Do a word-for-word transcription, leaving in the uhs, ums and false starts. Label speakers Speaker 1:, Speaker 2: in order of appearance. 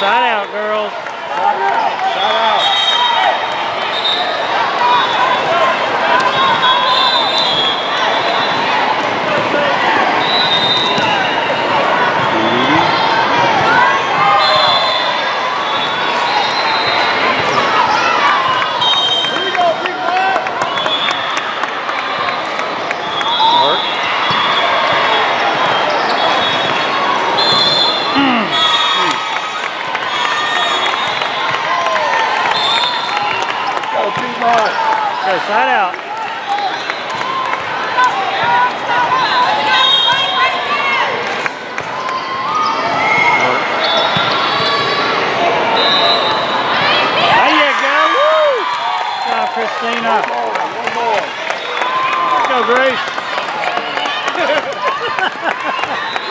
Speaker 1: Side out, girls.
Speaker 2: Side out. Side out.
Speaker 1: Go side out. There you go. Woo! Good job, Christina.
Speaker 2: One more. One more.
Speaker 1: Go, Grace.